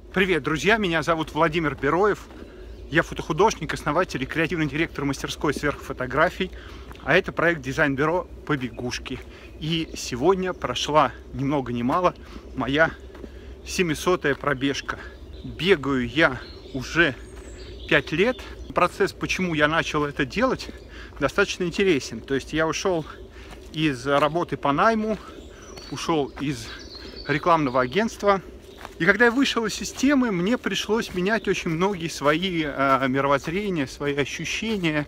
Привет, друзья! Меня зовут Владимир Бероев. Я фотохудожник, основатель и креативный директор мастерской сверхфотографий. А это проект дизайн-бюро «Побегушки». И сегодня прошла ни много ни мало моя 700-я пробежка. Бегаю я уже 5 лет. Процесс, почему я начал это делать, достаточно интересен. То есть я ушел из работы по найму, ушел из рекламного агентства. И когда я вышел из системы, мне пришлось менять очень многие свои мировоззрения, свои ощущения.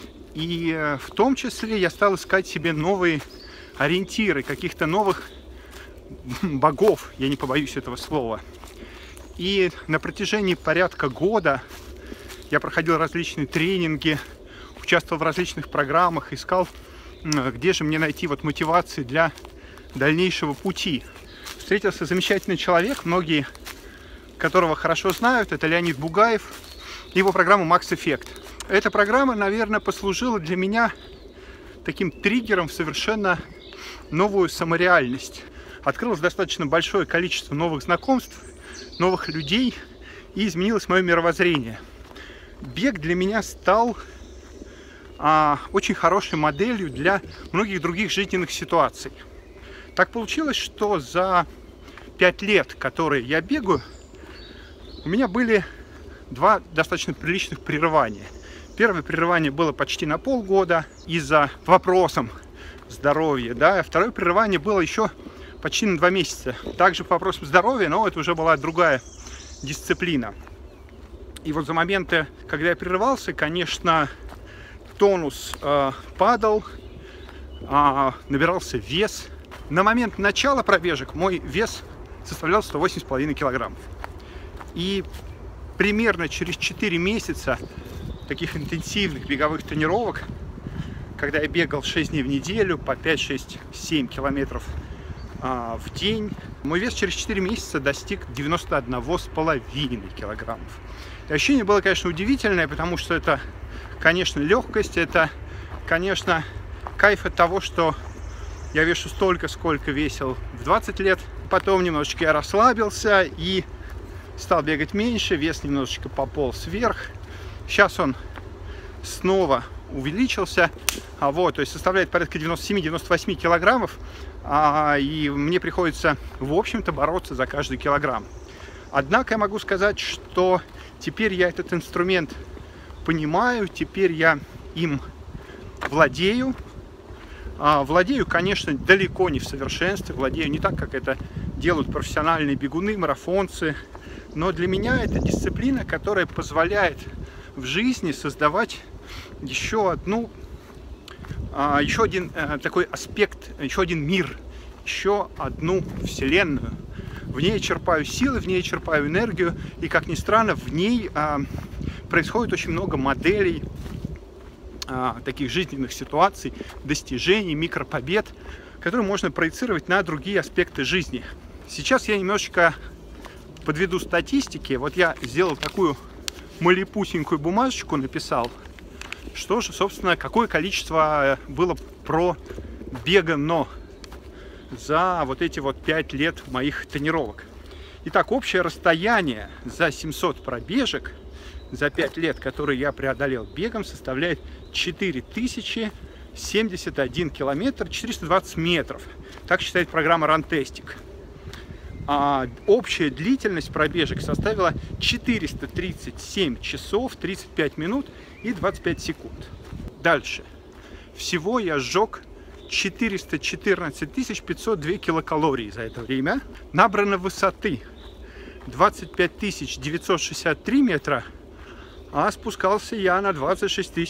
И в том числе я стал искать себе новые ориентиры, каких-то новых богов, я не побоюсь этого слова. И на протяжении порядка года я проходил различные тренинги, участвовал в различных программах, искал, где же мне найти мотивации для дальнейшего пути. Встретился замечательный человек, многие которого хорошо знают, это Леонид Бугаев, его программа Max Effect. Эта программа, наверное, послужила для меня таким триггером в совершенно новую самореальность. Открылось достаточно большое количество новых знакомств, новых людей, и изменилось мое мировоззрение. Бег для меня стал очень хорошей моделью для многих других жизненных ситуаций. Так получилось, что за 5 лет, которые я бегаю, у меня были два достаточно приличных прерывания. Первое прерывание было почти на полгода из-за вопросов здоровья, да, а второе прерывание было еще почти на 2 месяца. Также по вопросам здоровья, но это уже была другая дисциплина. И вот за моменты, когда я прерывался, конечно, тонус падал, набирался вес. На момент начала пробежек мой вес составлял 108,5 килограммов. И примерно через 4 месяца таких интенсивных беговых тренировок, когда я бегал 6 дней в неделю по 5, 6, 7 километров в день, мой вес через 4 месяца достиг 91,5 килограммов. И ощущение было, конечно, удивительное, потому что это, конечно, легкость, это, конечно, кайф от того, что я вешу столько, сколько весил в 20 лет. Потом немножечко я расслабился и стал бегать меньше, вес немножечко пополз вверх. Сейчас он снова увеличился, то есть составляет порядка 97-98 килограммов, и мне приходится, в общем-то, бороться за каждый килограмм. Однако я могу сказать, что теперь я этот инструмент понимаю, теперь я им владею. Владею, конечно, далеко не в совершенстве, владею не так, как это делают профессиональные бегуны, марафонцы, но для меня это дисциплина, которая позволяет в жизни создавать еще один такой аспект, еще один мир, еще одну вселенную. В ней я черпаю силы, в ней я черпаю энергию, и, как ни странно, в ней происходит очень много моделей, таких жизненных ситуаций, достижений, микропобед, которые можно проецировать на другие аспекты жизни. Сейчас я немножечко подведу статистики. Вот я сделал такую малепусенькую бумажечку, написал, что же, собственно, какое количество было пробегано за эти 5 лет моих тренировок. Итак, общее расстояние за 700 пробежек за 5 лет, которые я преодолел бегом, составляет 4071 километр 420 метров. Так считает программа Runtastic. Общая длительность пробежек составила 437 часов 35 минут и 25 секунд. Дальше. Всего я сжег 414 502 килокалорий за это время. Набрано высоты 25 963 метра, а спускался я на 26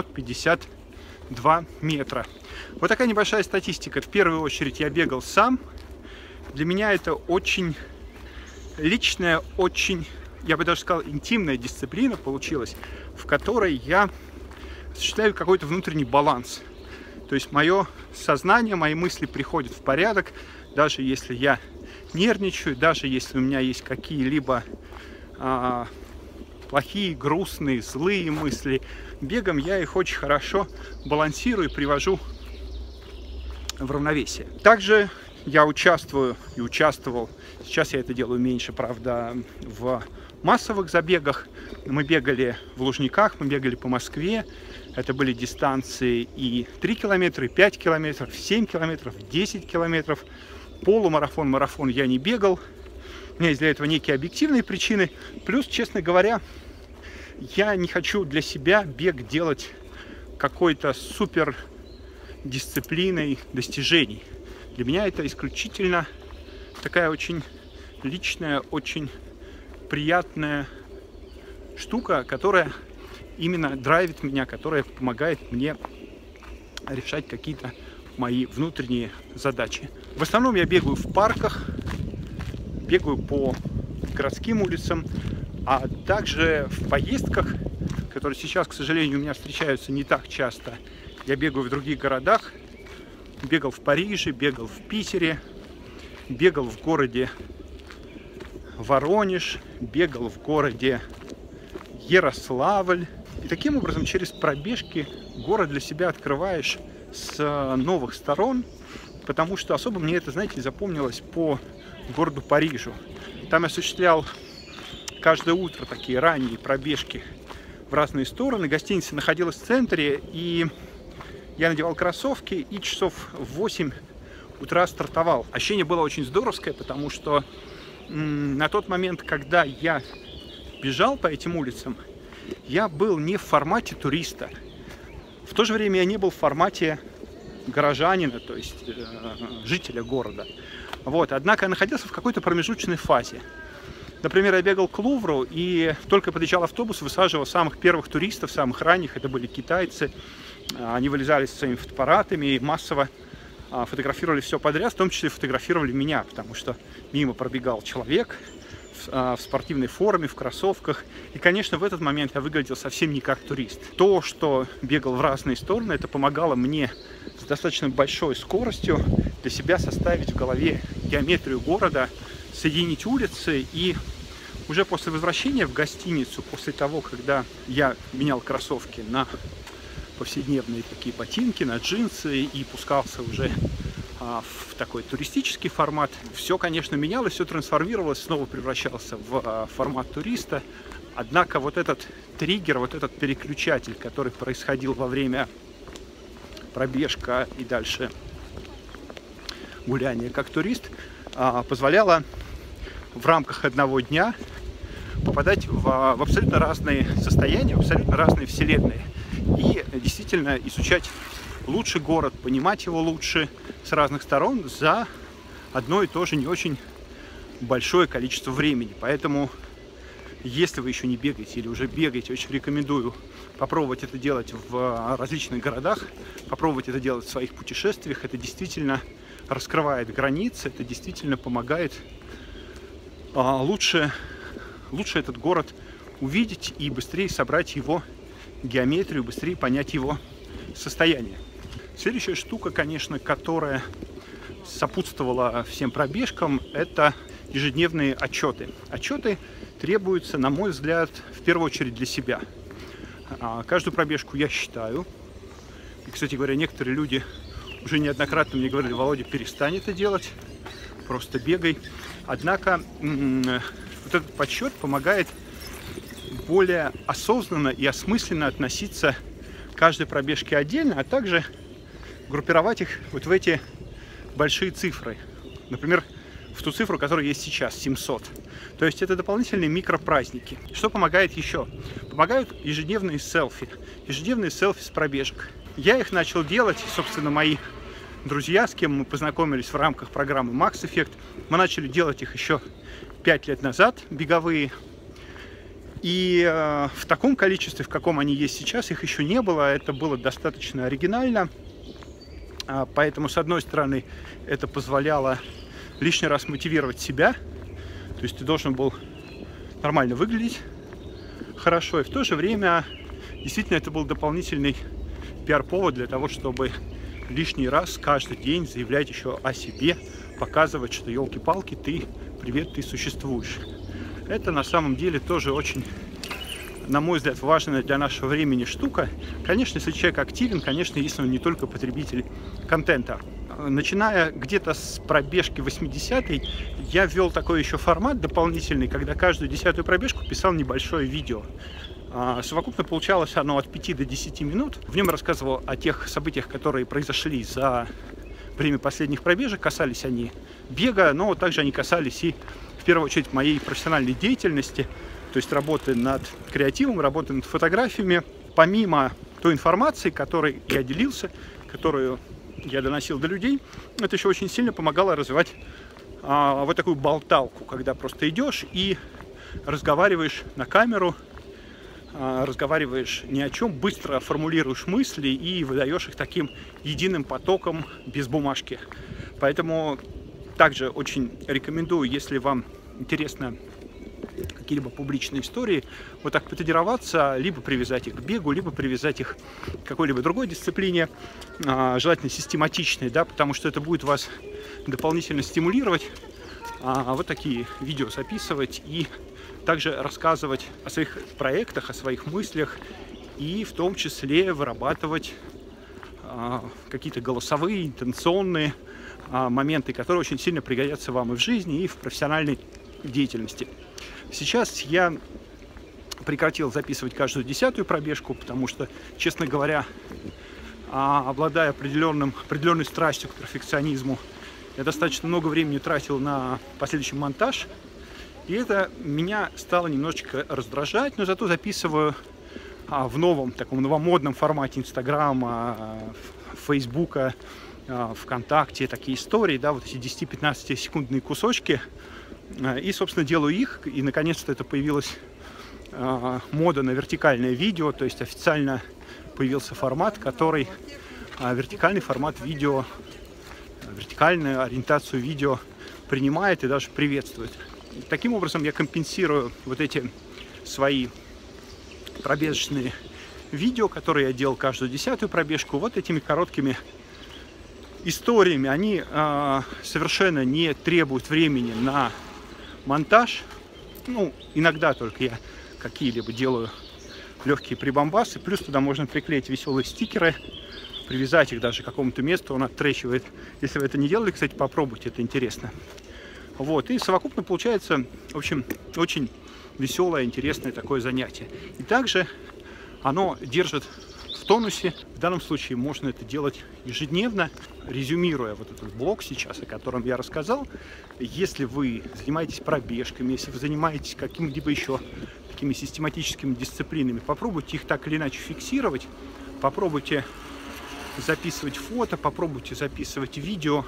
652 метра. Вот такая небольшая статистика. В первую очередь я бегал сам. Для меня это очень личная, очень, я бы даже сказал, интимная дисциплина получилась, в которой я осуществляю какой-то внутренний баланс. То есть мое сознание, мои мысли приходят в порядок, даже если я нервничаю, даже если у меня есть какие-либо плохие, грустные, злые мысли. Бегом я их очень хорошо балансирую и привожу в равновесие. Также я участвую и участвовал, сейчас я это делаю меньше, правда, в массовых забегах. Мы бегали в Лужниках, мы бегали по Москве. Это были дистанции и 3 километра, и 5 километров, 7 километров, 10 километров. Полумарафон, марафон я не бегал. У меня есть для этого некие объективные причины. Плюс, честно говоря, я не хочу для себя бег делать какой-то супер дисциплиной достижений. Для меня это исключительно такая очень личная, очень приятная штука, которая именно драйвит меня, которая помогает мне решать какие-то мои внутренние задачи. В основном я бегаю в парках, бегаю по городским улицам, а также в поездках, которые сейчас, к сожалению, у меня встречаются не так часто. Я бегаю в других городах, бегал в Париже, бегал в Питере, бегал в городе Воронеж, бегал в городе Ярославль. И таким образом через пробежки город для себя открываешь с новых сторон, потому что особо мне это, знаете, запомнилось по городу Парижу. Там я осуществлял каждое утро такие ранние пробежки в разные стороны. Гостиница находилась в центре, и я надевал кроссовки и часов в 8 утра стартовал. Ощущение было очень здоровское, потому что на тот момент, когда я бежал по этим улицам, я был не в формате туриста. В то же время я не был в формате горожанина, то есть жителя города. Вот. Однако я находился в какой-то промежуточной фазе. Например, я бегал к Лувру, и только подъезжал автобус, высаживал самых первых туристов, самых ранних. Это были китайцы. Они вылезали со своими фотоаппаратами и массово фотографировали все подряд, в том числе фотографировали меня, потому что мимо пробегал человек в спортивной форме, в кроссовках. И, конечно, в этот момент я выглядел совсем не как турист. То, что бегал в разные стороны, это помогало мне с достаточно большой скоростью для себя составить в голове геометрию города, соединить улицы. И уже после возвращения в гостиницу, после того, когда я менял кроссовки на повседневные такие ботинки, на джинсы и пускался уже в такой туристический формат, все, конечно, менялось, все трансформировалось, снова превращался в формат туриста. Однако вот этот триггер, вот этот переключатель, который происходил во время пробежка и дальше гуляния как турист, позволяло в рамках одного дня попадать в абсолютно разные состояния, в абсолютно разные вселенные. И действительно изучать лучше город, понимать его лучше с разных сторон за одно и то же не очень большое количество времени. Поэтому, если вы еще не бегаете или уже бегаете, очень рекомендую попробовать это делать в различных городах, попробовать это делать в своих путешествиях. Это действительно раскрывает границы, это действительно помогает лучше этот город увидеть и быстрее собрать его геометрию, быстрее понять его состояние. Следующая штука, конечно, которая сопутствовала всем пробежкам, это ежедневные отчеты. Отчеты требуются, на мой взгляд, в первую очередь для себя. Каждую пробежку я считаю. И, кстати говоря, некоторые люди уже неоднократно мне говорили: Володя, перестань это делать, просто бегай. Однако вот этот подсчет помогает более осознанно и осмысленно относиться к каждой пробежке отдельно, а также группировать их вот в эти большие цифры. Например, в ту цифру, которая есть сейчас, 700. То есть это дополнительные микропраздники. Что помогает еще? Помогают ежедневные селфи. Ежедневные селфи с пробежек. Я их начал делать, собственно, мои друзья, с кем мы познакомились в рамках программы Max Effect. Мы начали делать их еще 5 лет назад, беговые. И в таком количестве, в каком они есть сейчас, их еще не было. Это было достаточно оригинально. Поэтому, с одной стороны, это позволяло лишний раз мотивировать себя. То есть ты должен был нормально выглядеть хорошо. И в то же время, действительно, это был дополнительный пиар-повод для того, чтобы лишний раз каждый день заявлять еще о себе, показывать, что елки-палки, привет, ты существуешь. Это на самом деле тоже очень, на мой взгляд, важная для нашего времени штука. Конечно, если человек активен, конечно, если он не только потребитель контента. начиная где-то с пробежки 80-й, я ввел такой еще формат дополнительный, когда каждую 10-ю пробежку писал небольшое видео. Совокупно получалось оно от 5 до 10 минут. В нем я рассказывал о тех событиях, которые произошли за время последних пробежек. Касались они бега, но также они касались и, в первую очередь, моей профессиональной деятельности, то есть работы над креативом, работы над фотографиями. Помимо той информации, которой я делился, которую я доносил до людей, это еще очень сильно помогало развивать вот такую болталку, когда просто идешь и разговариваешь на камеру, разговариваешь ни о чем, быстро формулируешь мысли и выдаешь их таким единым потоком без бумажки. Поэтому также очень рекомендую, если вам интересно какие-либо публичные истории, вот так потренироваться, либо привязать их к бегу, либо привязать их к какой-либо другой дисциплине, желательно систематичной, да, потому что это будет вас дополнительно стимулировать, вот такие видео записывать и также рассказывать о своих проектах, о своих мыслях и в том числе вырабатывать какие-то голосовые, интенционные моменты, которые очень сильно пригодятся вам и в жизни, и в профессиональной деятельности. Сейчас я прекратил записывать каждую 10-ю пробежку, потому что, честно говоря, обладая определенной страстью к перфекционизму, я достаточно много времени тратил на последующий монтаж, и это меня стало немножечко раздражать, но зато записываю в новом, таком новомодном формате Инстаграма, Фейсбука, ВКонтакте такие истории, да, вот эти 10-15 секундные кусочки. И, собственно, делаю их, и наконец-то это появилась мода на вертикальное видео, то есть официально появился формат, который вертикальный формат видео, вертикальную ориентацию видео принимает и даже приветствует. Таким образом я компенсирую вот эти свои пробежечные видео, которые я делал каждую 10-ю пробежку, вот этими короткими историями. Они совершенно не требуют времени на монтаж. Ну, иногда только я какие-либо делаю легкие прибамбасы. Плюс туда можно приклеить веселые стикеры, привязать их даже к какому-то месту, он оттречивает. Если вы это не делали, кстати, попробуйте, это интересно. Вот, и совокупно получается, в общем, очень веселое, интересное такое занятие. И также оно держит в тонусе. В данном случае можно это делать ежедневно. Резюмируя вот этот блог сейчас, о котором я рассказал, если вы занимаетесь пробежками, если вы занимаетесь какими-либо еще такими систематическими дисциплинами, попробуйте их так или иначе фиксировать, попробуйте записывать фото, попробуйте записывать видео,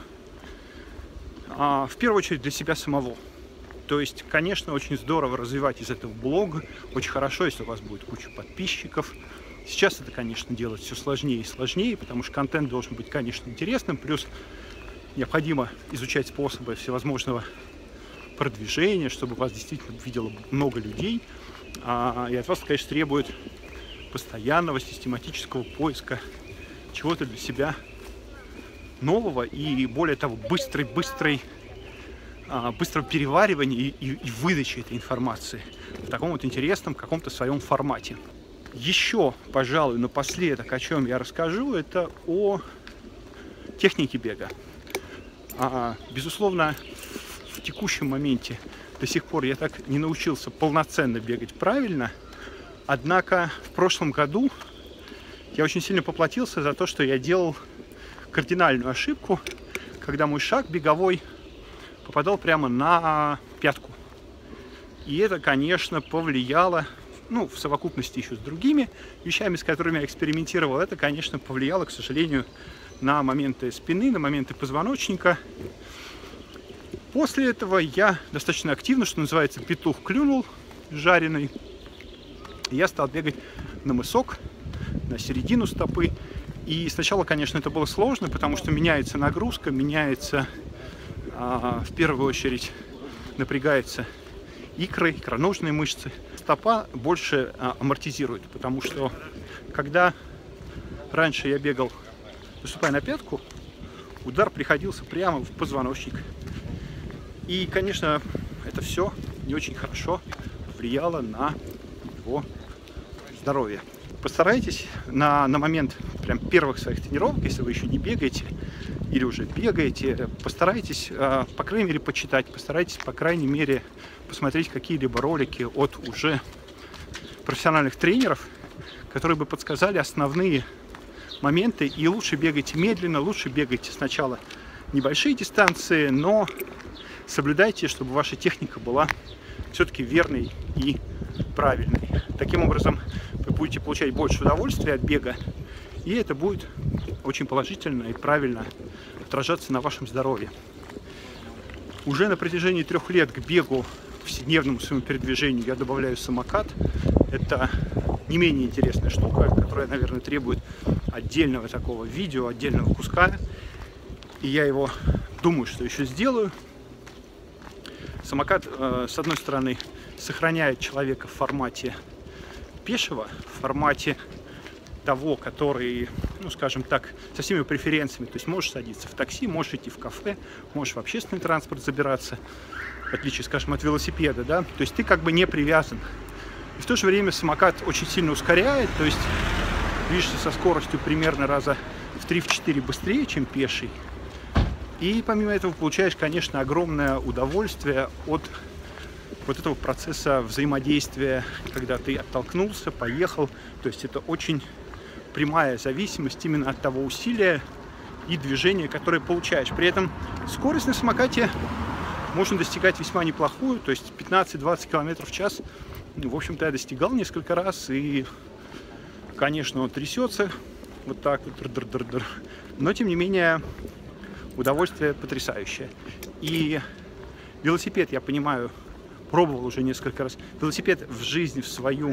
в первую очередь для себя самого. То есть, конечно, очень здорово развивать из этого блог, очень хорошо, если у вас будет куча подписчиков. Сейчас это, конечно, делать все сложнее и сложнее, потому что контент должен быть, конечно, интересным, плюс необходимо изучать способы всевозможного продвижения, чтобы вас действительно видело много людей, и от вас, конечно, требует постоянного систематического поиска чего-то для себя нового и, более того, быстрого переваривания и выдачи этой информации в таком вот интересном каком-то своем формате. Еще, пожалуй, напоследок, о чем я расскажу, это о технике бега. Безусловно, в текущем моменте до сих пор я так не научился полноценно бегать правильно, однако в прошлом году я очень сильно поплатился за то, что я делал кардинальную ошибку, когда мой шаг беговой попадал прямо на пятку. И это, конечно, повлияло, ну, в совокупности еще с другими вещами, с которыми я экспериментировал, это, конечно, повлияло, к сожалению, на моменты спины, на моменты позвоночника. После этого я достаточно активно, что называется, петух клюнул жареный. Я стал бегать на мысок, на середину стопы. И сначала, конечно, это было сложно, потому что меняется нагрузка, меняется, в первую очередь, напрягается икроножные мышцы. Стопа больше амортизирует, потому что когда раньше я бегал, наступая на пятку, удар приходился прямо в позвоночник. И, конечно, это все не очень хорошо влияло на его здоровье. Постарайтесь на момент прям первых своих тренировок, если вы еще не бегаете, или уже бегаете, постарайтесь, по крайней мере, почитать, постарайтесь, по крайней мере, посмотреть какие-либо ролики от уже профессиональных тренеров, которые бы подсказали основные моменты. И лучше бегайте медленно, лучше бегайте сначала небольшие дистанции, но соблюдайте, чтобы ваша техника была все-таки верной и правильной. Таким образом, вы будете получать больше удовольствия от бега, и это будет очень положительно и правильно отражаться на вашем здоровье. Уже на протяжении 3 лет к бегу, повседневному своему передвижению, я добавляю самокат. Это не менее интересная штука, которая, наверное, требует отдельного такого видео, отдельного куска. И я его, думаю, что еще сделаю. Самокат, с одной стороны, сохраняет человека в формате пешего, в формате того, который, ну, скажем так, со всеми преференциями. То есть можешь садиться в такси, можешь идти в кафе, можешь в общественный транспорт забираться, в отличие, скажем, от велосипеда, да. То есть ты как бы не привязан. И в то же время самокат очень сильно ускоряет, то есть движешься со скоростью примерно раза в 3-4 быстрее, чем пеший. И помимо этого получаешь, конечно, огромное удовольствие от вот этого процесса взаимодействия, когда ты оттолкнулся, поехал. То есть это очень прямая зависимость именно от того усилия и движения, которое получаешь. При этом скорость на самокате можно достигать весьма неплохую, то есть 15-20 км в час. В общем-то, я достигал несколько раз, и, конечно, он трясется вот так вот, но, тем не менее, удовольствие потрясающее. И велосипед, я понимаю, пробовал уже несколько раз. Велосипед в жизнь в свою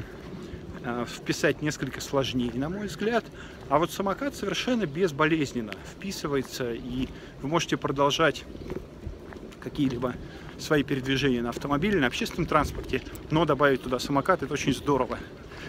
вписать несколько сложнее, на мой взгляд. А вот самокат совершенно безболезненно вписывается, и вы можете продолжать какие-либо свои передвижения на автомобиле, на общественном транспорте, но добавить туда самокат — это очень здорово.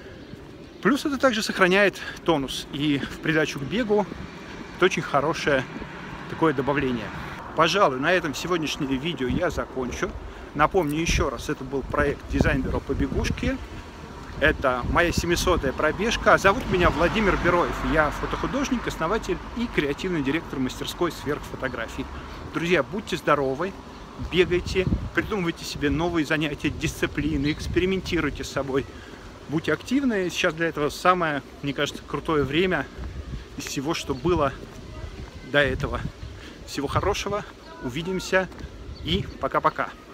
Плюс это также сохраняет тонус, и в придачу к бегу это очень хорошее такое добавление. Пожалуй, на этом сегодняшнее видео я закончу. Напомню еще раз, это был проект «Дизайн-бюро по бегушке». Это моя 700-я пробежка. Зовут меня Владимир Бероев. Я фотохудожник, основатель и креативный директор мастерской сверхфотографий. Друзья, будьте здоровы, бегайте, придумывайте себе новые занятия, дисциплины, экспериментируйте с собой. Будьте активны. Сейчас для этого самое, мне кажется, крутое время из всего, что было до этого. Всего хорошего, увидимся и пока-пока.